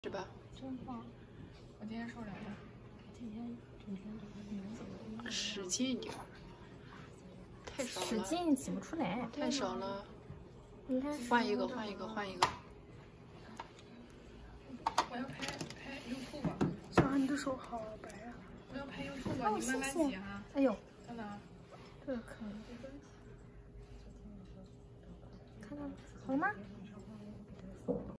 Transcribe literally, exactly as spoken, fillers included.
是吧？ 真棒！我今天瘦两磅。今天整天都是使劲一点，太少了。 使劲挤不出来， 太少了。 你看， 换一个，换一个，换一个。 我要拍拍优兔吧。 小孩，你的手好白啊！ 我要拍优兔吧，你慢慢挤哈。 哎呦， 看到？ 这个可以。看到了，好了吗？